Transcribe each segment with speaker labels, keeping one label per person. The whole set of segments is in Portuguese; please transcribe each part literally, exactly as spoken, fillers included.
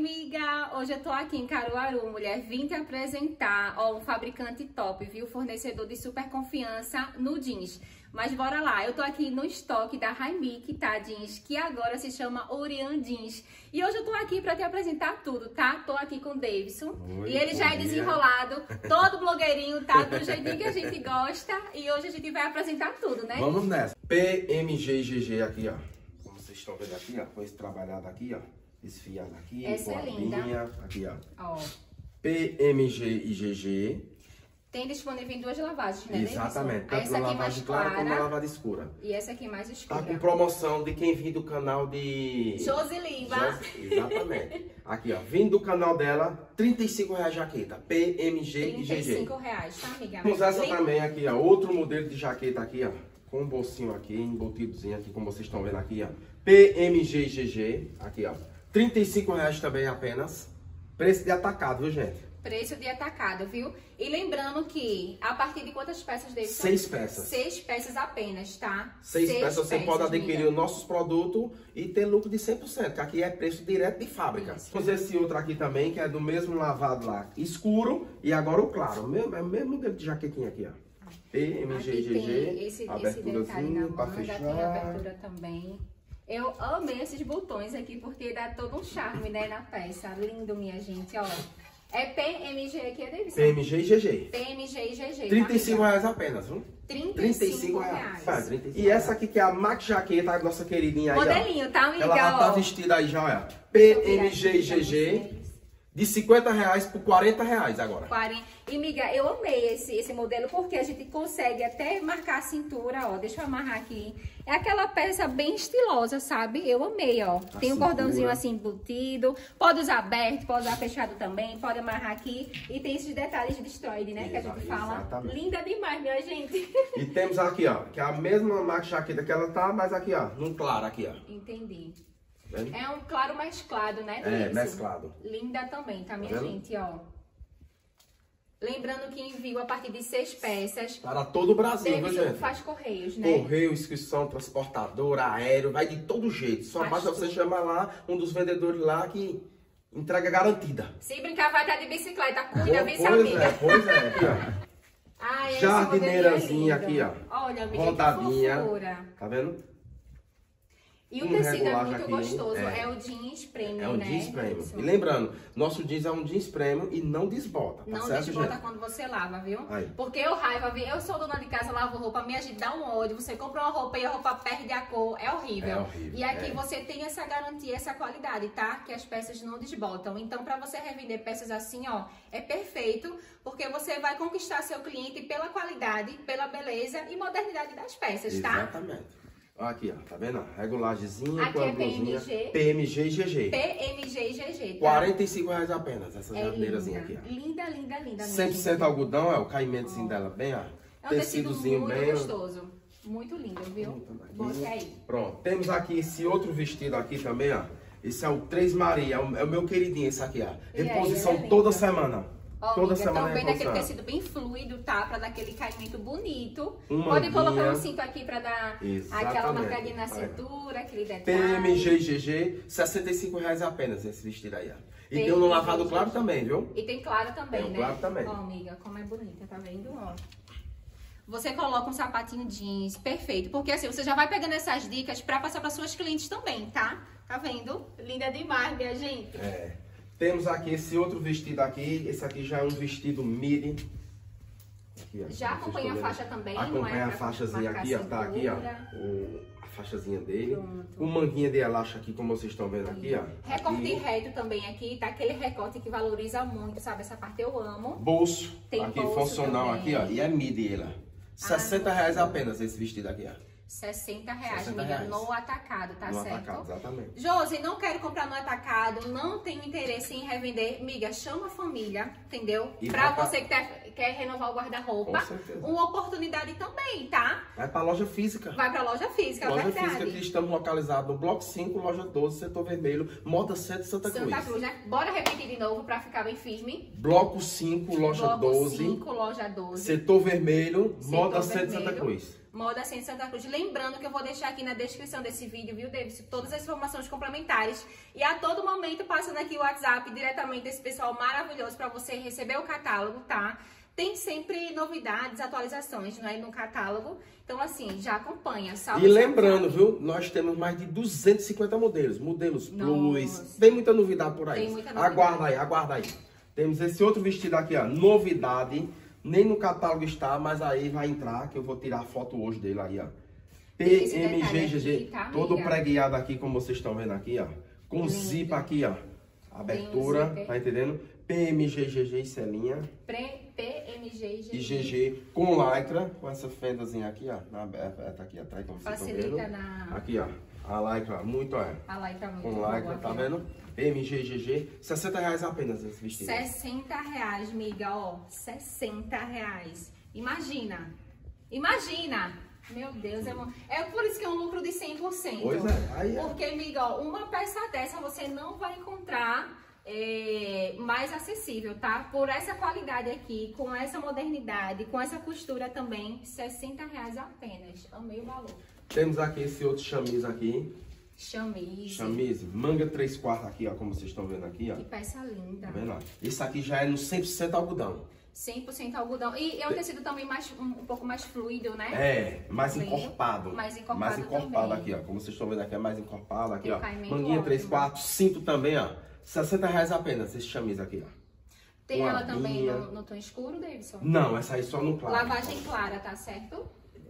Speaker 1: amiga! Hoje eu tô aqui em Caruaru, mulher, vim te apresentar, ó, um fabricante top, viu? Fornecedor de super confiança no jeans. Mas bora lá, eu tô aqui no estoque da Raimic, tá, jeans, que agora se chama Orian Jeans. E hoje eu tô aqui pra te apresentar tudo, tá? Tô aqui com o Davidson.
Speaker 2: Oi,
Speaker 1: e ele já é desenrolado, todo blogueirinho, tá? Do jeitinho que a gente gosta. E hoje a gente vai apresentar tudo, né?
Speaker 2: Vamos nessa. P M G G G aqui, ó. Como vocês estão vendo aqui, ó. Com esse trabalhado aqui, ó. Esfiado aqui,
Speaker 1: essa
Speaker 2: com
Speaker 1: é
Speaker 2: a
Speaker 1: linda.
Speaker 2: linha. Aqui, ó.
Speaker 1: Ó.
Speaker 2: P M G e G G.
Speaker 1: Tem disponível em duas lavagens, né?
Speaker 2: Exatamente.
Speaker 1: Tanto
Speaker 2: Tanto na lavagem clara como na lavagem escura.
Speaker 1: E essa aqui mais escura.
Speaker 2: Tá com promoção de quem vir do canal de...
Speaker 1: Joseliva.
Speaker 2: Jos... Exatamente. Aqui, ó. Vindo do canal dela, trinta e cinco reais a jaqueta. P M G e G G.
Speaker 1: trinta e cinco reais, tá, amiga?
Speaker 2: Temos essa
Speaker 1: Lembra?
Speaker 2: também aqui, ó. Outro modelo de jaqueta aqui, ó. Com um bolsinho aqui, embutidozinho aqui, como vocês estão vendo aqui, ó. P M G e G G. Aqui, ó. trinta e cinco reais também apenas. Preço de atacado, viu, gente?
Speaker 1: Preço de atacado, viu? E lembrando que a partir de quantas peças dele?
Speaker 2: Seis peças.
Speaker 1: Seis peças apenas, tá?
Speaker 2: Seis, Seis peças você peças, pode adquirir
Speaker 1: amiga.
Speaker 2: os nossos produtos e ter lucro de cem por cento, que aqui é preço direto de fábrica.
Speaker 1: Isso.
Speaker 2: Temos esse outro aqui também, que é do mesmo lavado lá, escuro, e agora o claro. O mesmo, é o mesmo modelo de jaquetinha aqui, ó. P M G G G,
Speaker 1: esse,
Speaker 2: aberturazinha para
Speaker 1: fechar.
Speaker 2: fechar.
Speaker 1: Tem abertura também. Eu amei esses botões aqui, porque dá todo um charme, né, na peça. Lindo, minha gente, ó. É P M G aqui, é Davidson?
Speaker 2: P M G e G G.
Speaker 1: P M G e G G.
Speaker 2: trinta e cinco reais apenas, viu?
Speaker 1: trinta e cinco reais.
Speaker 2: Faz, trinta e cinco. E essa aqui que é a Max Jaqueta, a nossa queridinha aí,
Speaker 1: modelinho,
Speaker 2: ó.
Speaker 1: tá, amiga?
Speaker 2: Ela já tá
Speaker 1: ó.
Speaker 2: vestida aí já, ó. P M G e G G. De cinquenta reais por quarenta reais agora.
Speaker 1: quarenta. E, amiga, eu amei esse, esse modelo, porque a gente consegue até marcar a cintura, ó. Deixa eu amarrar aqui. É aquela peça bem estilosa, sabe? Eu amei, ó.
Speaker 2: A
Speaker 1: Tem um
Speaker 2: cintura.
Speaker 1: cordãozinho assim embutido. Pode usar aberto, pode usar fechado também. Pode amarrar aqui. E tem esses detalhes de destroyed, né?
Speaker 2: Exa
Speaker 1: que a gente fala.
Speaker 2: exatamente.
Speaker 1: Linda demais, minha gente.
Speaker 2: E temos aqui, ó, que é a mesma Max Jaqueta que ela tá, mas aqui, ó, num claro aqui, ó.
Speaker 1: Entendi.
Speaker 2: Vendo?
Speaker 1: É um claro mesclado, né?
Speaker 2: É,
Speaker 1: Davidson?
Speaker 2: mesclado.
Speaker 1: Linda também, tá, minha
Speaker 2: Tá vendo?
Speaker 1: gente, ó. Lembrando que envio a partir de seis peças.
Speaker 2: Para todo o Brasil, viu,
Speaker 1: Davidson
Speaker 2: gente?
Speaker 1: faz correios, né?
Speaker 2: Correio, inscrição, transportadora, aéreo, vai de todo jeito. Só
Speaker 1: Faz
Speaker 2: basta você
Speaker 1: tudo.
Speaker 2: chamar lá um dos vendedores lá que entrega garantida.
Speaker 1: Se brincar, vai estar de bicicleta. Cuida, vê se
Speaker 2: Pois
Speaker 1: amiga.
Speaker 2: é, pois é. Aqui, ó.
Speaker 1: Ai, esse
Speaker 2: Jardineirazinha
Speaker 1: modelinho é
Speaker 2: aqui,
Speaker 1: lindo.
Speaker 2: ó.
Speaker 1: Olha, amiga,
Speaker 2: Rodadinha.
Speaker 1: que fofura.
Speaker 2: Tá vendo?
Speaker 1: E o
Speaker 2: Um
Speaker 1: tecido é
Speaker 2: regulagem
Speaker 1: muito
Speaker 2: aqui,
Speaker 1: gostoso. É.
Speaker 2: é.
Speaker 1: o jeans premium,
Speaker 2: É um
Speaker 1: né?
Speaker 2: jeans premium.
Speaker 1: Isso.
Speaker 2: E lembrando, nosso jeans é um jeans premium e não desbota, tá
Speaker 1: Não
Speaker 2: certo,
Speaker 1: desbota
Speaker 2: gente?
Speaker 1: quando você lava, viu?
Speaker 2: Aí.
Speaker 1: Porque eu raiva, viu? Eu sou dona de casa, lavo roupa, minha gente dá um ódio. Você compra uma roupa e a roupa perde a cor. É horrível.
Speaker 2: É horrível,
Speaker 1: E aqui
Speaker 2: é.
Speaker 1: você tem essa garantia, essa qualidade, tá? Que as peças não desbotam. Então, pra você revender peças assim, ó, é perfeito. Porque você vai conquistar seu cliente pela qualidade, pela beleza e modernidade das peças, tá?
Speaker 2: Exatamente. Ó, aqui, ó, tá vendo? Regulagemzinha
Speaker 1: Aqui
Speaker 2: com a
Speaker 1: é
Speaker 2: blusinha.
Speaker 1: P M G.
Speaker 2: P M G e G G.
Speaker 1: P M G e G G, tá?
Speaker 2: quarenta e cinco reais apenas, essa
Speaker 1: É
Speaker 2: jardineirazinha
Speaker 1: linda.
Speaker 2: aqui, ó.
Speaker 1: Linda, linda, linda.
Speaker 2: cem por cento algodão, é o caimentozinho dela bem, ó.
Speaker 1: É um tecido
Speaker 2: Tecidozinho
Speaker 1: muito
Speaker 2: bem.
Speaker 1: gostoso. Muito lindo, viu? Bote aí.
Speaker 2: Pronto. Temos aqui esse outro vestido aqui também, ó. Esse é o Três Maria, é o, é o meu queridinho esse aqui, ó.
Speaker 1: E aí,
Speaker 2: Reposição
Speaker 1: ele é
Speaker 2: toda
Speaker 1: lindo.
Speaker 2: semana.
Speaker 1: Ó,
Speaker 2: Toda
Speaker 1: amiga,
Speaker 2: semana
Speaker 1: também
Speaker 2: é
Speaker 1: daquele
Speaker 2: reposição.
Speaker 1: tecido bem fluido, tá? Pra dar aquele caimento bonito.
Speaker 2: Uma
Speaker 1: Pode colocar
Speaker 2: manguinha.
Speaker 1: um cinto aqui pra dar aquela
Speaker 2: Exatamente.
Speaker 1: marcadinha na
Speaker 2: Olha.
Speaker 1: cintura, aquele
Speaker 2: P
Speaker 1: detalhe.
Speaker 2: M G e G G, sessenta e cinco reais apenas esse vestido aí, ó. E
Speaker 1: P M G
Speaker 2: tem um no lavado
Speaker 1: e G G.
Speaker 2: claro também, viu?
Speaker 1: E tem claro também,
Speaker 2: Tem o
Speaker 1: né?
Speaker 2: claro também.
Speaker 1: Ó, amiga, como é bonita, tá vendo? Ó. Você coloca um sapatinho jeans, perfeito. Porque assim, você já vai pegando essas dicas pra passar para suas clientes também, tá? Tá vendo? Linda demais, minha gente.
Speaker 2: É. Temos aqui esse outro vestido aqui. Esse aqui já é um vestido midi. Aqui, ó.
Speaker 1: Já
Speaker 2: Vocês
Speaker 1: acompanha
Speaker 2: estão
Speaker 1: a
Speaker 2: vendo?
Speaker 1: faixa também, não é?
Speaker 2: Acompanha a
Speaker 1: Pra
Speaker 2: faixazinha
Speaker 1: marcar
Speaker 2: aqui, ó. Tá aqui, ó.
Speaker 1: cintura.
Speaker 2: O, a faixazinha dele.
Speaker 1: Pronto.
Speaker 2: O manguinha de elástico aqui, como vocês estão vendo aqui, ó.
Speaker 1: Recorte
Speaker 2: Aqui.
Speaker 1: reto também aqui, tá? Aquele recorte que valoriza muito, sabe? Essa parte eu amo.
Speaker 2: Bolso.
Speaker 1: Tem
Speaker 2: aqui,
Speaker 1: bolso
Speaker 2: funcional
Speaker 1: também.
Speaker 2: aqui, ó. E é midi ela. sessenta reais apenas esse vestido aqui, ó.
Speaker 1: sessenta reais,
Speaker 2: sessenta
Speaker 1: amiga,
Speaker 2: reais.
Speaker 1: no atacado, tá
Speaker 2: No
Speaker 1: certo?
Speaker 2: atacado, exatamente.
Speaker 1: Josi, não quero comprar no atacado, não tenho interesse em revender. Miga, chama a família, entendeu?
Speaker 2: E
Speaker 1: pra
Speaker 2: vai pra-
Speaker 1: você que quer, quer renovar o guarda-roupa.
Speaker 2: Com certeza.
Speaker 1: Uma oportunidade também, tá?
Speaker 2: Vai pra loja física.
Speaker 1: Vai pra loja física,
Speaker 2: Loja
Speaker 1: verdade.
Speaker 2: física que estamos localizados no Bloco cinco, Loja doze, Setor Vermelho, Moda sete, Santa Cruz.
Speaker 1: Santa Cruz, né? Bora repetir de novo pra ficar bem firme.
Speaker 2: Bloco cinco, Loja
Speaker 1: Bloco
Speaker 2: doze,
Speaker 1: cinco, loja doze.
Speaker 2: Setor Vermelho,
Speaker 1: Setor
Speaker 2: Moda sete,
Speaker 1: Vermelho,
Speaker 2: Santa Cruz.
Speaker 1: Moda Centro Santa Cruz. Lembrando que eu vou deixar aqui na descrição desse vídeo, viu, Davis? Todas as informações complementares. E a todo momento passando aqui o WhatsApp diretamente desse pessoal maravilhoso para você receber o catálogo, tá? Tem sempre novidades, atualizações, não é, no catálogo. Então, assim, já acompanha. Salve,
Speaker 2: e lembrando, viu, nós temos mais de duzentos e cinquenta modelos. Modelos Plus. Tem muita novidade por aí.
Speaker 1: Tem muita novidade.
Speaker 2: Aguarda aí, aguarda aí. Temos esse outro vestido aqui, ó. Novidade. Nem no catálogo está, mas aí vai entrar, que eu vou tirar a foto hoje dele aí, ó. P M G G G, tá, todo preguiado aqui, como vocês estão vendo aqui, ó. Com lindo. Zip aqui, ó. Abertura, um tá entendendo? P M G G G e selinha.
Speaker 1: P M G G G.
Speaker 2: E G G com lycra, com essa fendazinha aqui, ó. Na aberta aqui atrás, como vocês estão vendo.
Speaker 1: Facilita na...
Speaker 2: Aqui, ó. A lycra, muito, ó.
Speaker 1: A lycra muito.
Speaker 2: Com lycra, tá vendo? P M G G G, sessenta reais apenas esse vestido.
Speaker 1: sessenta reais, miga, ó. sessenta reais. Imagina. Imagina. Meu Deus, é, uma... é por isso que é um lucro de cem por cento.
Speaker 2: Pois é. Aí é.
Speaker 1: Porque, miga, ó, uma peça dessa você não vai encontrar é, mais acessível, tá? Por essa qualidade aqui, com essa modernidade, com essa costura também, sessenta reais apenas. Amei o valor.
Speaker 2: Temos aqui esse outro chamis aqui.
Speaker 1: Chamise.
Speaker 2: Chamise, manga três quartos aqui, ó, como vocês estão vendo aqui, ó.
Speaker 1: Que peça linda.
Speaker 2: Tá vendo, ó? Isso aqui já é no cem por cento algodão.
Speaker 1: cem por cento algodão. E é um tecido também mais, um, um pouco mais fluido, né?
Speaker 2: É, mais
Speaker 1: Fluido.
Speaker 2: encorpado.
Speaker 1: Mais encorpado
Speaker 2: Mais encorpado
Speaker 1: também.
Speaker 2: aqui, ó. Como vocês estão vendo aqui, é mais encorpado aqui,
Speaker 1: Tem
Speaker 2: ó.
Speaker 1: caimento
Speaker 2: Manguinha três
Speaker 1: ótimo.
Speaker 2: quartos, cinto também, ó. sessenta reais apenas esse chamis aqui, ó.
Speaker 1: Tem
Speaker 2: Com
Speaker 1: ela
Speaker 2: abinha.
Speaker 1: também no, no tom escuro, Davidson?
Speaker 2: Não, essa aí só no claro.
Speaker 1: Lavagem clara, tá certo?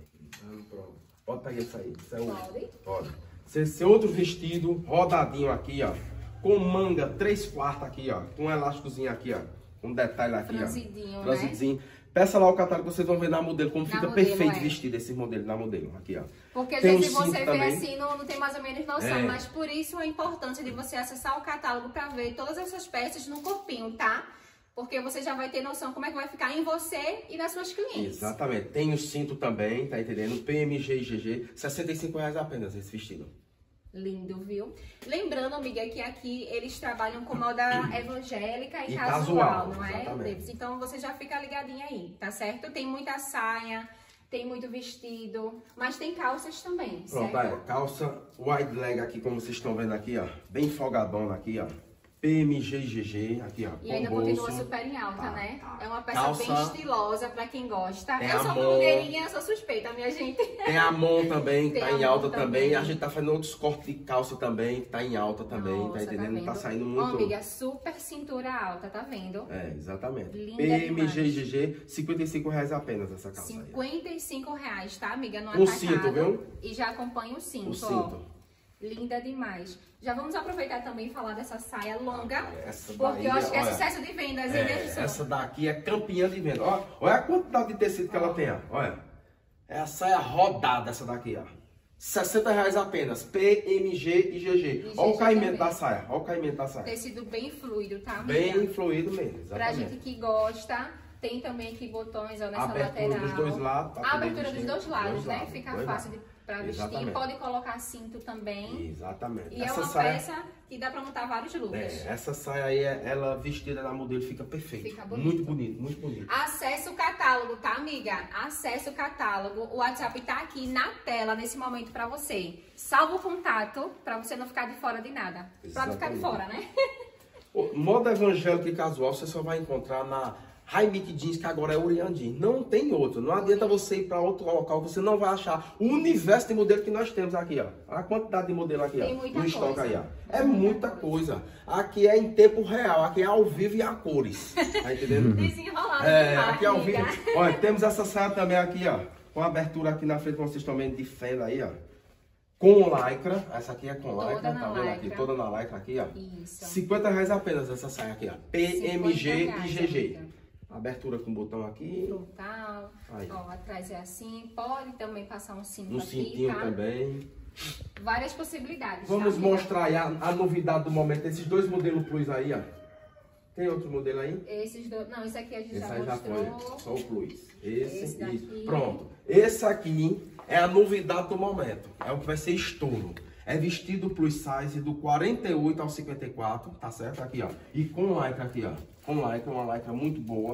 Speaker 2: Ah, pronto. Pode pegar isso aí. Isso é um...
Speaker 1: Pode.
Speaker 2: Pode. Esse outro vestido rodadinho aqui, ó. Com manga três quartos aqui, ó. Com um elásticozinho aqui, ó. Com um detalhe aqui,
Speaker 1: Franzidinho,
Speaker 2: ó.
Speaker 1: né?
Speaker 2: Franzidinho. Peça lá o catálogo, vocês vão ver na modelo como
Speaker 1: Na
Speaker 2: fica
Speaker 1: modelo,
Speaker 2: perfeito
Speaker 1: é.
Speaker 2: vestido esse modelo na modelo. Aqui, ó.
Speaker 1: Porque às
Speaker 2: Tem
Speaker 1: vezes
Speaker 2: um cinto
Speaker 1: você vê
Speaker 2: também.
Speaker 1: assim, não, não tem mais ou menos noção.
Speaker 2: É.
Speaker 1: Mas por isso a importância de você acessar o catálogo pra ver todas essas peças no corpinho, tá? Porque você já vai ter noção como é que vai ficar em você e nas suas clientes.
Speaker 2: Exatamente. Tem o cinto também, tá entendendo? P M G e G G. sessenta e cinco reais apenas esse vestido.
Speaker 1: Lindo, viu? Lembrando, amiga, que aqui eles trabalham com moda evangélica e,
Speaker 2: E
Speaker 1: casual,
Speaker 2: casual,
Speaker 1: não é,
Speaker 2: exatamente.
Speaker 1: Davis? Então você já fica ligadinha aí, tá certo? Tem muita saia, tem muito vestido, mas tem calças também,
Speaker 2: Pronto,
Speaker 1: certo?
Speaker 2: aí, calça wide leg aqui, como vocês estão vendo aqui, ó. Bem folgadona aqui, ó. P M G e G G, aqui, ó.
Speaker 1: E ainda
Speaker 2: com
Speaker 1: continua
Speaker 2: bolso.
Speaker 1: super em alta,
Speaker 2: Tá,
Speaker 1: né?
Speaker 2: tá.
Speaker 1: É uma peça
Speaker 2: Calça,
Speaker 1: bem estilosa pra quem gosta.
Speaker 2: tem
Speaker 1: Eu
Speaker 2: a
Speaker 1: sou
Speaker 2: mão.
Speaker 1: blogueirinha, eu sou suspeita, minha gente.
Speaker 2: Tem a mão também, que
Speaker 1: Tem
Speaker 2: tá
Speaker 1: a
Speaker 2: em
Speaker 1: mão
Speaker 2: alta também.
Speaker 1: também.
Speaker 2: A gente tá fazendo outros cortes de calça também, que tá em alta também,
Speaker 1: Nossa,
Speaker 2: tá entendendo? Tá,
Speaker 1: vendo?
Speaker 2: saindo
Speaker 1: Ó,
Speaker 2: muito...
Speaker 1: amiga, super cintura alta, tá vendo?
Speaker 2: É, exatamente.
Speaker 1: Linda
Speaker 2: P M G e
Speaker 1: demais.
Speaker 2: G G, cinquenta e cinco reais apenas essa calça aí.
Speaker 1: cinquenta e cinco reais, tá, amiga? No
Speaker 2: Com
Speaker 1: atacado.
Speaker 2: cinto, viu?
Speaker 1: E já acompanha o cinto,
Speaker 2: O
Speaker 1: ó.
Speaker 2: cinto.
Speaker 1: Linda demais. Já vamos aproveitar também e falar dessa saia longa.
Speaker 2: Essa
Speaker 1: Porque
Speaker 2: daí,
Speaker 1: eu acho que é
Speaker 2: olha,
Speaker 1: sucesso de vendas, hein,
Speaker 2: É,
Speaker 1: Davidson?
Speaker 2: essa daqui é campeã de venda. Olha, olha a quantidade de tecido que ela tem, ó. Olha. É a saia rodada essa daqui, ó. sessenta reais apenas. P M G e G G.
Speaker 1: E
Speaker 2: Olha o
Speaker 1: G G
Speaker 2: caimento
Speaker 1: também.
Speaker 2: da saia. Olha o caimento da saia.
Speaker 1: Tecido bem fluido, tá, amiga?
Speaker 2: Bem fluido mesmo,
Speaker 1: Pra
Speaker 2: exatamente.
Speaker 1: gente que gosta, tem também aqui botões, ó, nessa
Speaker 2: Abertura
Speaker 1: lateral.
Speaker 2: dos dois lados, pra
Speaker 1: A
Speaker 2: poder
Speaker 1: abertura dos
Speaker 2: vestir.
Speaker 1: dois lados,
Speaker 2: Dois
Speaker 1: né?
Speaker 2: lados,
Speaker 1: Fica
Speaker 2: dois
Speaker 1: fácil
Speaker 2: lados.
Speaker 1: de, pra vestir.
Speaker 2: Exatamente.
Speaker 1: Pode colocar cinto também.
Speaker 2: Exatamente.
Speaker 1: E
Speaker 2: essa
Speaker 1: é uma
Speaker 2: saia,
Speaker 1: peça que dá pra montar vários looks.
Speaker 2: é, essa saia aí, é- ela vestida na modelo fica perfeita.
Speaker 1: Fica bonito.
Speaker 2: Muito bonito, muito bonito.
Speaker 1: Acesse o catálogo, tá, amiga? Acesse o catálogo. O WhatsApp tá aqui na tela nesse momento pra você. Salva o contato pra você não ficar de fora de nada. Pra não ficar de
Speaker 2: Exatamente.
Speaker 1: fora, né?
Speaker 2: Pô, moda evangélica e casual você só vai encontrar na Raimik Jeans, que agora é Orian Jeans. Não tem outro. Não adianta você ir para outro local, você não vai achar o universo de modelo que nós temos aqui, ó. A quantidade de modelo aqui,
Speaker 1: Tem
Speaker 2: ó.
Speaker 1: muita
Speaker 2: No estoque
Speaker 1: coisa.
Speaker 2: aí, ó. É muita coisa. Aqui é em tempo real, aqui é ao vivo e a cores. Tá entendendo?
Speaker 1: Desenrolado
Speaker 2: É,
Speaker 1: demais,
Speaker 2: aqui é ao vivo.
Speaker 1: amiga.
Speaker 2: Olha, temos essa saia também aqui, ó. Com abertura aqui na frente, como vocês estão vendo, de fenda aí, ó. Com lycra. Essa aqui é com
Speaker 1: Toda
Speaker 2: lycra,
Speaker 1: na
Speaker 2: tá vendo aqui?
Speaker 1: lycra.
Speaker 2: Toda na lycra aqui, ó.
Speaker 1: Isso.
Speaker 2: cinquenta reais apenas essa saia aqui, ó. P M G
Speaker 1: cinquenta
Speaker 2: e
Speaker 1: reais,
Speaker 2: G G.
Speaker 1: amiga.
Speaker 2: Abertura com botão aqui.
Speaker 1: Frontal.
Speaker 2: Aí.
Speaker 1: Ó, atrás é assim. Pode também passar um cinto
Speaker 2: Um
Speaker 1: aqui,
Speaker 2: cintinho
Speaker 1: tá?
Speaker 2: também.
Speaker 1: Várias possibilidades.
Speaker 2: Vamos
Speaker 1: tá,
Speaker 2: mostrar aí a, a novidade do momento. Esses dois modelos Plus aí, ó. Tem outro modelo aí?
Speaker 1: Esses dois. Não, esse aqui a gente
Speaker 2: Esse
Speaker 1: já
Speaker 2: aí já
Speaker 1: mostrou.
Speaker 2: foi. Só o Plus. Esse,
Speaker 1: Esse daqui.
Speaker 2: isso. Pronto. Esse aqui é a novidade do momento. É o que vai ser estouro. É vestido plus size do quarenta e oito ao cinquenta e quatro, tá certo? Aqui, ó. E com lycra aqui, ó. Com lycra, uma lycra muito boa.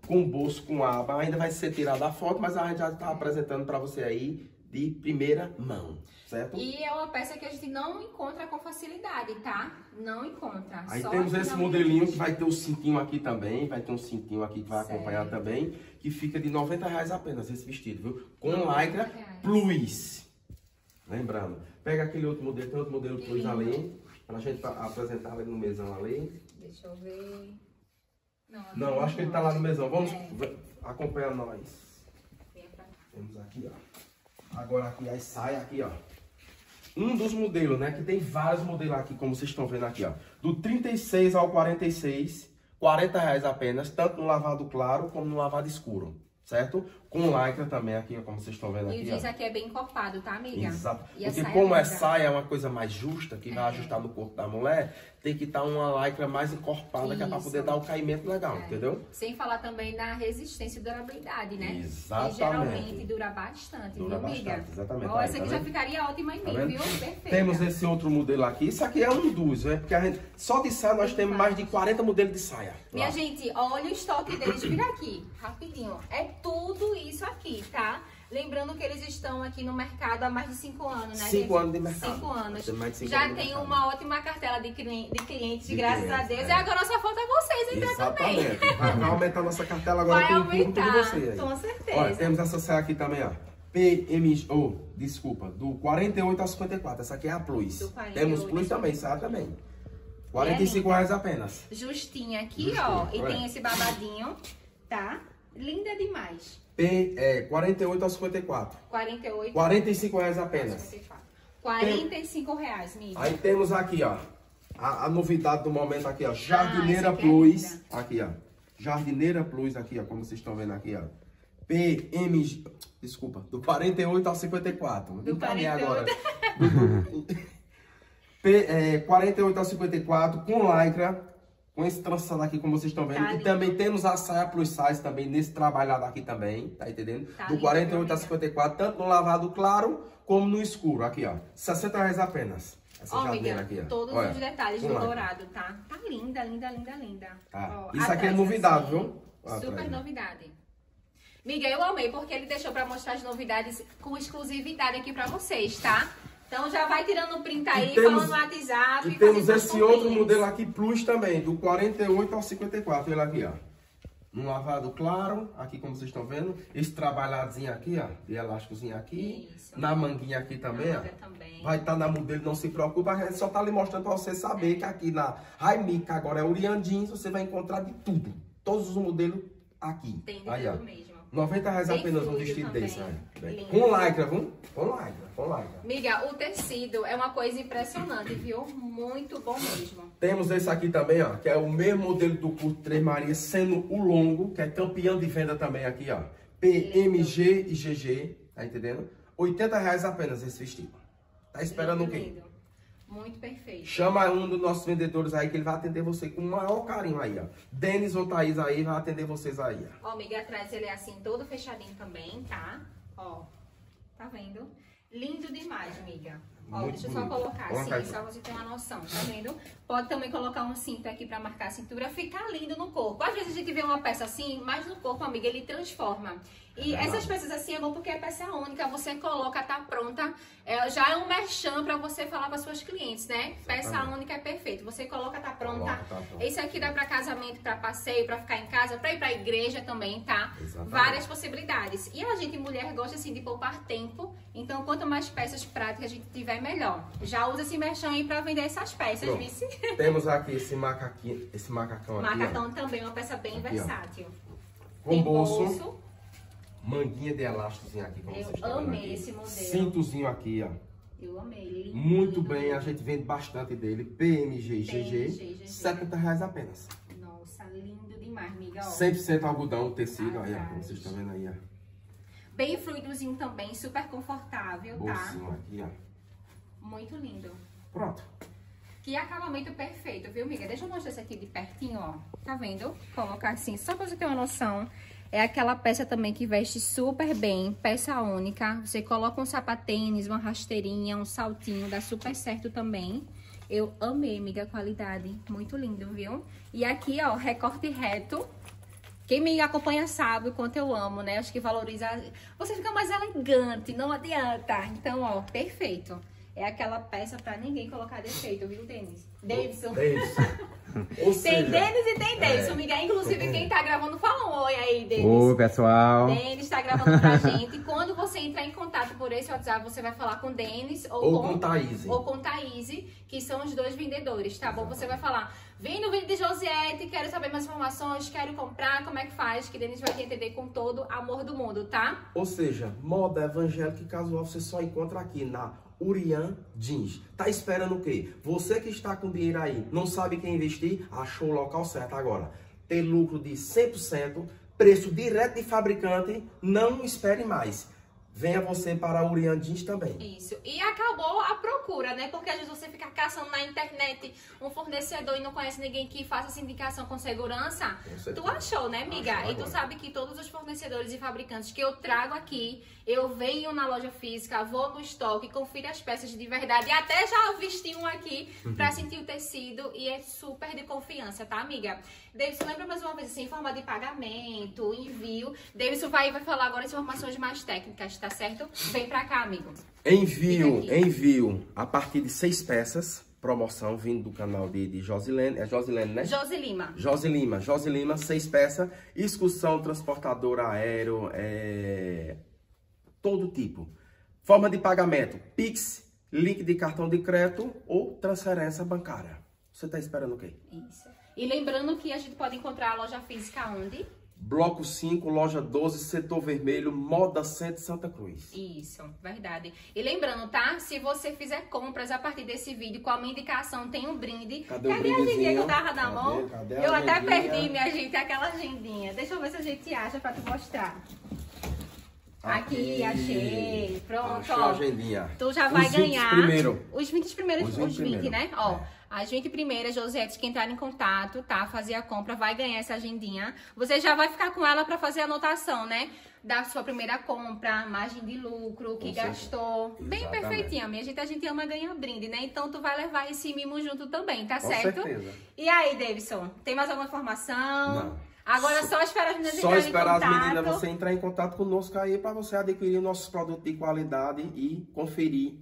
Speaker 2: com bolso, com aba. Ainda vai ser tirada a foto, mas a gente já tá apresentando pra você aí de primeira mão, certo?
Speaker 1: E é uma peça que a gente não encontra com facilidade, tá? Não encontra.
Speaker 2: Aí
Speaker 1: Só
Speaker 2: temos esse
Speaker 1: realmente...
Speaker 2: modelinho que vai ter o cintinho aqui também, vai ter um cintinho aqui que vai
Speaker 1: Certo.
Speaker 2: acompanhar também, que fica de noventa reais apenas esse vestido, viu? Com lycra
Speaker 1: reais.
Speaker 2: plus. Lembrando, pega aquele outro modelo, tem outro modelo plus
Speaker 1: lindo.
Speaker 2: ali, pra gente apresentar ali no mesão ali.
Speaker 1: Deixa eu ver... Não,
Speaker 2: Não, acho que ele tá lá no mesão. Vamos
Speaker 1: É.
Speaker 2: acompanhar nós.
Speaker 1: Vem pra cá.
Speaker 2: Temos aqui, ó. Agora aqui as saias aqui, ó. Um dos modelos, né? Que tem vários modelos aqui, como vocês estão vendo aqui, ó. Do trinta e seis ao quarenta e seis, quarenta reais apenas, tanto no lavado claro como no lavado escuro, certo? Com lycra também aqui, ó, como vocês estão vendo
Speaker 1: E o
Speaker 2: aqui,
Speaker 1: jeans
Speaker 2: ó.
Speaker 1: aqui é bem encorpado, tá, amiga?
Speaker 2: Exato.
Speaker 1: E a
Speaker 2: Porque
Speaker 1: saia
Speaker 2: como é
Speaker 1: linda.
Speaker 2: saia, é uma coisa mais justa, que vai
Speaker 1: É.
Speaker 2: ajustar no corpo da mulher, tem que estar uma lycra mais encorpada, que é pra
Speaker 1: Isso.
Speaker 2: poder dar o caimento legal,
Speaker 1: É.
Speaker 2: entendeu?
Speaker 1: Sem falar também na resistência e durabilidade, né?
Speaker 2: Exatamente.
Speaker 1: Que geralmente dura bastante,
Speaker 2: Dura
Speaker 1: viu, amiga?
Speaker 2: bastante, exatamente.
Speaker 1: Ó,
Speaker 2: Aí,
Speaker 1: essa
Speaker 2: tá
Speaker 1: aqui já
Speaker 2: vendo?
Speaker 1: ficaria ótima em
Speaker 2: Tá
Speaker 1: mim,
Speaker 2: vendo?
Speaker 1: viu? Perfeita.
Speaker 2: Temos esse outro modelo aqui. Isso aqui é um dos, né? Porque a gente, só de saia nós temos mais de quarenta modelos de saia.
Speaker 1: Minha
Speaker 2: lá.
Speaker 1: gente, olha o estoque deles, vira aqui, rapidinho. É tudo isso aqui, tá? Lembrando que eles estão aqui no mercado há mais de cinco anos, né?
Speaker 2: Cinco
Speaker 1: gente?
Speaker 2: anos de mercado.
Speaker 1: Cinco anos.
Speaker 2: Tem mais de cinco
Speaker 1: Já
Speaker 2: anos de
Speaker 1: tem
Speaker 2: mercado.
Speaker 1: uma ótima cartela de, cli- de clientes,
Speaker 2: De
Speaker 1: graças
Speaker 2: clientes,
Speaker 1: a Deus.
Speaker 2: é.
Speaker 1: E agora só falta vocês entrar também.
Speaker 2: Exatamente. Vai, vai aumentar nossa cartela agora
Speaker 1: Vai
Speaker 2: com o público de
Speaker 1: aumentar,
Speaker 2: você aí.
Speaker 1: com certeza.
Speaker 2: Olha, temos essa saia aqui também, ó. P M... Oh, desculpa. Do quarenta e oito ao cinquenta e quatro. Essa aqui é a Plus.
Speaker 1: Do quarenta e
Speaker 2: Temos
Speaker 1: oito
Speaker 2: Plus
Speaker 1: ao
Speaker 2: também, saia também. quarenta e cinco reais apenas.
Speaker 1: Justinha aqui,
Speaker 2: Justinha,
Speaker 1: ó. E
Speaker 2: olha.
Speaker 1: tem esse babadinho, tá? Linda demais.
Speaker 2: P, é, quarenta e oito ao cinquenta e quatro.
Speaker 1: quarenta e oito.
Speaker 2: quarenta e cinco reais apenas.
Speaker 1: quarenta e cinco reais, amiga.
Speaker 2: Aí temos aqui, ó, a, a novidade do momento aqui, ó, Jardineira
Speaker 1: essa aqui é
Speaker 2: Plus,
Speaker 1: linda.
Speaker 2: aqui, ó, Jardineira Plus aqui, ó, como vocês estão vendo aqui, ó, P M G, desculpa, do quarenta e oito ao cinquenta e quatro,
Speaker 1: Do
Speaker 2: encaminhei
Speaker 1: quarenta e
Speaker 2: agora, do, do, P, é, quarenta e oito ao cinquenta e quatro, com lycra, com esse trançado aqui, como vocês estão vendo,
Speaker 1: Tá
Speaker 2: e
Speaker 1: lindo.
Speaker 2: também temos a saia plus size também, nesse trabalhado aqui também, tá entendendo?
Speaker 1: Tá
Speaker 2: do
Speaker 1: lindo,
Speaker 2: quarenta e oito
Speaker 1: amiga.
Speaker 2: ao cinquenta e quatro, tanto no lavado claro, como no escuro, aqui, ó, sessenta reais apenas. Essa
Speaker 1: Ó,
Speaker 2: jardineira
Speaker 1: amiga,
Speaker 2: aqui, ó.
Speaker 1: todos
Speaker 2: Olha,
Speaker 1: os detalhes
Speaker 2: com
Speaker 1: do
Speaker 2: lycra.
Speaker 1: dourado, tá? Tá linda, linda, linda, linda.
Speaker 2: Tá.
Speaker 1: Ó,
Speaker 2: Isso aqui é
Speaker 1: atrás,
Speaker 2: novidade,
Speaker 1: assim,
Speaker 2: viu? Ó,
Speaker 1: Super
Speaker 2: atrás, ó.
Speaker 1: novidade. Miga, eu amei porque ele deixou pra mostrar as novidades com exclusividade aqui pra vocês, tá? Então já vai tirando o print aí,
Speaker 2: E temos-
Speaker 1: falando no WhatsApp.
Speaker 2: E temos
Speaker 1: fazendo
Speaker 2: esse
Speaker 1: suas
Speaker 2: outro
Speaker 1: comprinhas.
Speaker 2: modelo aqui Plus também, do quarenta e oito ao cinquenta e quatro, ele aqui, ó. Um lavado claro, aqui como vocês estão vendo. Esse trabalhadozinho aqui, ó, de elásticozinho aqui.
Speaker 1: Isso.
Speaker 2: Na manguinha aqui também,
Speaker 1: Na
Speaker 2: ó.
Speaker 1: manga também.
Speaker 2: Vai estar na modelo, não se preocupa, a gente só tá lhe mostrando pra você saber que aqui na Raimic, agora é Orian Jeans, você vai encontrar de tudo. Todos os modelos aqui.
Speaker 1: Tem de
Speaker 2: Aí, ó.
Speaker 1: tudo mesmo.
Speaker 2: noventa reais
Speaker 1: Bem
Speaker 2: apenas um
Speaker 1: fluido
Speaker 2: vestido
Speaker 1: também.
Speaker 2: desse, né?
Speaker 1: Lindo.
Speaker 2: Com lycra, viu? Com lycra, com lycra.
Speaker 1: Miga, o tecido é uma coisa impressionante, viu? Muito bom mesmo.
Speaker 2: Temos esse aqui também, ó, que é o mesmo modelo do curto Três Marias, sendo o longo, que é campeão de venda também aqui, ó. P M G e G G, tá entendendo? oitenta reais apenas esse vestido. Tá esperando
Speaker 1: Lindo,
Speaker 2: o quê?
Speaker 1: lindo. Muito perfeito.
Speaker 2: Chama um dos nossos vendedores aí, que ele vai atender você com o maior carinho aí, ó. Denis ou Thaís aí, vai atender vocês aí, ó.
Speaker 1: Ó, amiga, atrás ele é assim, todo fechadinho também, tá? Ó, tá vendo? Lindo demais, amiga. Ó,
Speaker 2: Muito
Speaker 1: deixa eu só
Speaker 2: bonito.
Speaker 1: colocar
Speaker 2: Coloca
Speaker 1: assim,
Speaker 2: aí.
Speaker 1: só você ter uma noção, tá vendo? Pode também colocar um cinto aqui pra marcar a cintura, fica lindo no corpo. Às vezes a gente vê uma peça assim, mas no corpo, amiga, ele transforma. E
Speaker 2: É verdade.
Speaker 1: essas peças assim é bom porque é peça única, você coloca, tá pronta. É, já é um merchan pra você falar para suas clientes, né? Peça
Speaker 2: Exatamente.
Speaker 1: única é perfeito. Você coloca, tá pronta.
Speaker 2: Coloca, tá pronta.
Speaker 1: Esse aqui dá pra casamento, pra passeio, pra ficar em casa, pra ir pra igreja também, tá?
Speaker 2: Exatamente.
Speaker 1: Várias possibilidades. E a gente, mulher, gosta assim de poupar tempo. Então, quanto mais peças práticas a gente tiver, melhor. Já usa esse merchan aí pra vender essas peças,
Speaker 2: Pronto.
Speaker 1: vice?
Speaker 2: Temos aqui esse macaquinho, esse macacão aqui,
Speaker 1: Macacão também é uma peça bem
Speaker 2: Aqui, ó.
Speaker 1: versátil.
Speaker 2: ó. Com
Speaker 1: Tem
Speaker 2: bolso, manguinha de elásticozinho aqui, como
Speaker 1: Eu
Speaker 2: vocês estão vendo
Speaker 1: amei
Speaker 2: aqui.
Speaker 1: esse modelo.
Speaker 2: Cintozinho aqui, ó.
Speaker 1: Eu amei. Lindo,
Speaker 2: Muito
Speaker 1: lindo,
Speaker 2: bem, a
Speaker 1: lindo.
Speaker 2: gente vende bastante dele. P M G e G G,
Speaker 1: P M G e G G.
Speaker 2: setenta reais apenas.
Speaker 1: Nossa, lindo demais, amiga. Ó.
Speaker 2: cem por cento algodão, tecido, aí, ó,
Speaker 1: Atrás.
Speaker 2: como vocês estão vendo aí, ó.
Speaker 1: Bem fluidozinho também, super confortável, tá?
Speaker 2: Bolsinho aqui, ó.
Speaker 1: Muito lindo.
Speaker 2: Pronto.
Speaker 1: Que acabamento perfeito, viu, amiga? Deixa eu mostrar esse aqui de pertinho, ó. Tá vendo? Colocar assim, só pra você ter uma noção. É aquela peça também que veste super bem, peça única. Você coloca um sapatênis, uma rasteirinha, um saltinho, dá super certo também. Eu amei, amiga, a qualidade. Muito lindo, viu? E aqui, ó, recorte reto. Quem me acompanha sabe o quanto eu amo, né? Acho que valoriza... Você fica mais elegante, não adianta. Então, ó, perfeito. É aquela peça pra ninguém colocar defeito, viu, Denis? Davidson.
Speaker 2: Davidson. Ou seja,
Speaker 1: tem Denis e tem Davidson,
Speaker 2: é,
Speaker 1: Miguel. Inclusive, quem tá gravando, fala um oi aí, Denis.
Speaker 3: Oi, pessoal.
Speaker 1: Denis tá gravando pra gente. Quando você entrar em contato por esse WhatsApp, você vai falar com Denis ou,
Speaker 2: ou
Speaker 1: com,
Speaker 2: com Thaís.
Speaker 1: Ou com Thaís, que são os dois vendedores, tá bom? Você vai falar, vim no vídeo de Josiette, quero saber mais informações, quero comprar, como é que faz, que Denis vai te entender com todo amor do mundo, tá?
Speaker 2: Ou seja, moda evangélica e casual você só encontra aqui na Urian Jeans. Tá esperando o quê? Você que está com dinheiro aí, não sabe quem investir, achou o local certo agora. Ter lucro de cem por cento, preço direto de fabricante, não espere mais. Venha você para a Urian Jeans também.
Speaker 1: Isso. E acabou a procura, né? Porque às vezes você fica caçando na internet um fornecedor e não conhece ninguém que faça essa indicação com segurança.
Speaker 2: Com
Speaker 1: tu achou, né, amiga?
Speaker 2: Achou
Speaker 1: e tu
Speaker 2: agora.
Speaker 1: sabe que todos os fornecedores e fabricantes que eu trago aqui, eu venho na loja física, vou no estoque, confiro as peças de verdade. E até já vesti um aqui uhum. pra sentir o tecido e é super de confiança, tá, amiga? Davidson, lembra mais uma vez assim, forma de pagamento, envio. Davidson vai, vai falar agora as informações mais técnicas, tá certo? Vem pra cá, amigo.
Speaker 2: Envio, envio a partir de seis peças. Promoção vindo do canal de, de Josilene. É Josilene, né?
Speaker 1: Josilima.
Speaker 2: Josilima. Josilima, seis peças. Excursão, transportador aéreo, é... todo tipo. Forma de pagamento, Pix, link de cartão de crédito ou transferência bancária. Você tá esperando o quê?
Speaker 1: Isso. E lembrando que a gente pode encontrar a loja física onde?
Speaker 2: Bloco cinco, loja doze, setor vermelho, Moda Centro Santa Cruz.
Speaker 1: Isso, verdade. E lembrando, tá? Se você fizer compras a partir desse vídeo com a minha indicação, tem um brinde.
Speaker 2: Cadê,
Speaker 1: Cadê
Speaker 2: o
Speaker 1: a agendinha que eu tava na
Speaker 2: Cadê?
Speaker 1: mão?
Speaker 2: Cadê
Speaker 1: eu até
Speaker 2: agendinha?
Speaker 1: perdi, minha gente, aquela agendinha. Deixa eu ver se a gente acha pra te mostrar. Aqui,
Speaker 2: Aqui,
Speaker 1: achei. Pronto,
Speaker 2: achei
Speaker 1: ó.
Speaker 2: a agendinha.
Speaker 1: Tu já vai
Speaker 2: Os vinte
Speaker 1: ganhar.
Speaker 2: primeiro.
Speaker 1: Os vinte primeiros,
Speaker 2: Os
Speaker 1: os
Speaker 2: vinte
Speaker 1: vinte,
Speaker 2: primeiro.
Speaker 1: né? Ó.
Speaker 2: É.
Speaker 1: As vinte primeiras Josiettes que entrarem em contato, tá? Fazer a compra, vai ganhar essa agendinha. Você já vai ficar com ela pra fazer a anotação, né? Da sua primeira compra, margem de lucro, que
Speaker 2: Com
Speaker 1: gastou.
Speaker 2: certeza.
Speaker 1: Bem
Speaker 2: Exatamente.
Speaker 1: perfeitinha, minha gente. A gente ama ganhar brinde, né? Então, tu vai levar esse mimo junto também, tá
Speaker 2: Com
Speaker 1: certo?
Speaker 2: certeza.
Speaker 1: E aí, Davidson? Tem mais alguma informação?
Speaker 2: Não.
Speaker 1: Agora só esperar as meninas
Speaker 2: Só
Speaker 1: entrarem
Speaker 2: esperar
Speaker 1: em contato.
Speaker 2: as meninas você entrar em contato conosco aí para você adquirir nossos produtos de qualidade e conferir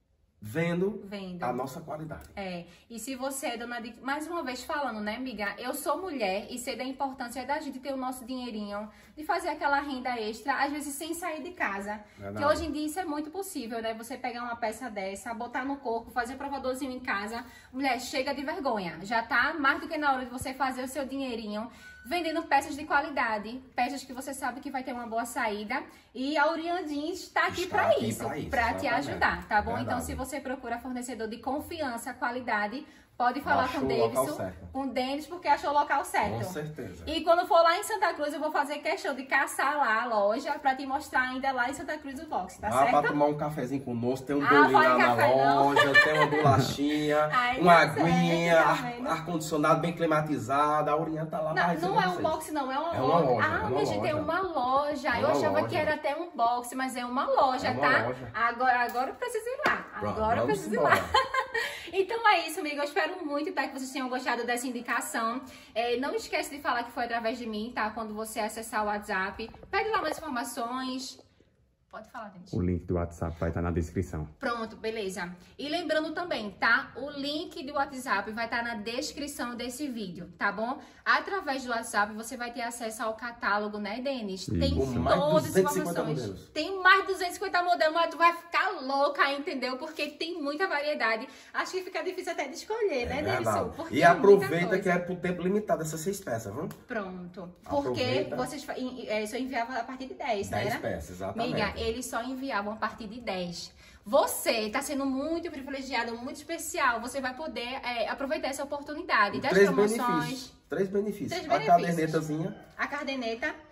Speaker 2: vendo,
Speaker 1: Vendo.
Speaker 2: a nossa qualidade.
Speaker 1: É, e se você é dona de... Mais uma vez falando, né, amiga? Eu sou mulher e sei da importância da gente ter o nosso dinheirinho, de fazer aquela renda extra, às vezes sem sair de casa.
Speaker 2: Verdade.
Speaker 1: Que hoje em dia isso é muito possível, né? Você pegar uma peça dessa, botar no corpo, fazer um provadorzinho em casa. Mulher, chega de vergonha. Já tá mais do que na hora de você fazer o seu dinheirinho vendendo peças de qualidade, peças que você sabe que vai ter uma boa saída. E a Urian Jeans está aqui
Speaker 2: Está
Speaker 1: para
Speaker 2: aqui
Speaker 1: isso,
Speaker 2: pra isso,
Speaker 1: para te
Speaker 2: exatamente.
Speaker 1: ajudar, tá bom?
Speaker 2: Verdade.
Speaker 1: Então, se você procura fornecedor de confiança, qualidade, pode falar
Speaker 2: Achou
Speaker 1: com o
Speaker 2: o local
Speaker 1: Davidson,
Speaker 2: certo.
Speaker 1: com o Denis, porque achou o local certo.
Speaker 2: Com certeza.
Speaker 1: E quando for lá em Santa Cruz, eu vou fazer questão de caçar lá a loja para te mostrar ainda lá em Santa Cruz o box, tá
Speaker 2: Vá
Speaker 1: certo?
Speaker 2: para tomar um cafezinho conosco, tem um
Speaker 1: Ah,
Speaker 2: bolinho
Speaker 1: vai
Speaker 2: lá na
Speaker 1: café, não.
Speaker 2: loja, tem uma bolachinha,
Speaker 1: Ai,
Speaker 2: uma
Speaker 1: tá
Speaker 2: aguinha,
Speaker 1: certo, tá
Speaker 2: ar-
Speaker 1: vendo?
Speaker 2: ar-condicionado bem climatizado, a Urian tá lá pra
Speaker 1: Não,
Speaker 2: receber
Speaker 1: não é um
Speaker 2: vocês.
Speaker 1: box, não, é uma
Speaker 2: É
Speaker 1: loja.
Speaker 2: uma loja,
Speaker 1: Ah,
Speaker 2: é uma
Speaker 1: minha gente, é
Speaker 2: loja.
Speaker 1: uma loja.
Speaker 2: É
Speaker 1: eu
Speaker 2: uma
Speaker 1: achava
Speaker 2: loja.
Speaker 1: que era até um box, mas é uma loja,
Speaker 2: É uma
Speaker 1: tá?
Speaker 2: loja.
Speaker 1: Agora, agora eu preciso ir lá.
Speaker 2: Pronto,
Speaker 1: Agora eu
Speaker 2: vamos
Speaker 1: preciso ir
Speaker 2: embora.
Speaker 1: lá. Então é isso, amigo. Eu espero muito, tá? Que vocês tenham gostado dessa indicação. É, não esquece de falar que foi através de mim, tá? Quando você acessar o WhatsApp. Pede lá mais informações. Pode falar, Denis.
Speaker 3: O link do WhatsApp vai estar na descrição.
Speaker 1: Pronto, beleza. E lembrando também, tá? O link do WhatsApp vai estar na descrição desse vídeo, tá bom? Através do WhatsApp você vai ter acesso ao catálogo, né, Denis? Tem
Speaker 3: Isso.
Speaker 2: Com mais de
Speaker 1: todas as
Speaker 2: duzentos e cinquenta
Speaker 1: informações.
Speaker 2: modelos.
Speaker 1: Tem mais de duzentos e cinquenta modelos, mas tu vai ficar louca, entendeu? Porque tem muita variedade. Acho que fica difícil até de escolher, né,
Speaker 2: É
Speaker 1: Denis?
Speaker 2: verdade.
Speaker 1: Porque
Speaker 2: E
Speaker 1: é muita
Speaker 2: aproveita
Speaker 1: coisa.
Speaker 2: que é por tempo limitado essas seis peças, viu?
Speaker 1: Pronto. Porque
Speaker 2: Aproveita.
Speaker 1: vocês fa- em- é, só enviava a partir de dez, né?
Speaker 2: dez peças, exatamente.
Speaker 1: Amiga, eles só enviavam a partir de dez. Você está sendo muito privilegiado, muito especial. Você vai poder é, aproveitar essa oportunidade das
Speaker 2: Três
Speaker 1: promoções.
Speaker 2: benefícios. Três benefícios.
Speaker 1: Três
Speaker 2: A
Speaker 1: benefícios.
Speaker 2: cadernetazinha.
Speaker 1: A cardeneta.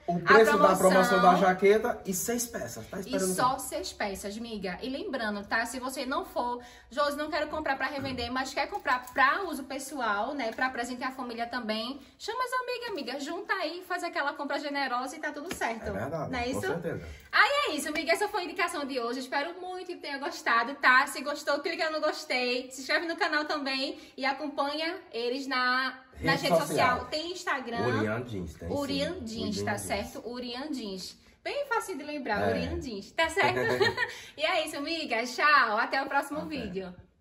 Speaker 2: O preço
Speaker 1: promoção,
Speaker 2: da promoção da jaqueta e seis peças. Tá
Speaker 1: e
Speaker 2: esperando
Speaker 1: só seis peças, miga. E lembrando, tá? Se você não for, Josi, não quero comprar pra revender, mas quer comprar pra uso pessoal, né? Pra presentear a família também, chama as amigas, amiga. Junta aí, faz aquela compra generosa e tá tudo certo.
Speaker 2: É verdade,
Speaker 1: não é isso?
Speaker 2: com certeza.
Speaker 1: Aí é isso, amiga. Essa foi a indicação de hoje. Espero muito que tenha gostado, tá? Se gostou, clica no gostei. Se inscreve no canal também e acompanha eles na,
Speaker 2: Rede
Speaker 1: nas redes
Speaker 2: social.
Speaker 1: sociais. Tem Instagram.
Speaker 2: Urian Jeans, tem sim.
Speaker 1: Urian Jeans, tá
Speaker 2: Jeans.
Speaker 1: certo? Urian Jeans. Bem fácil de lembrar,
Speaker 2: É.
Speaker 1: Urian Jeans, tá certo? E é isso, amiga. Tchau. Até o próximo
Speaker 2: Até.
Speaker 1: vídeo.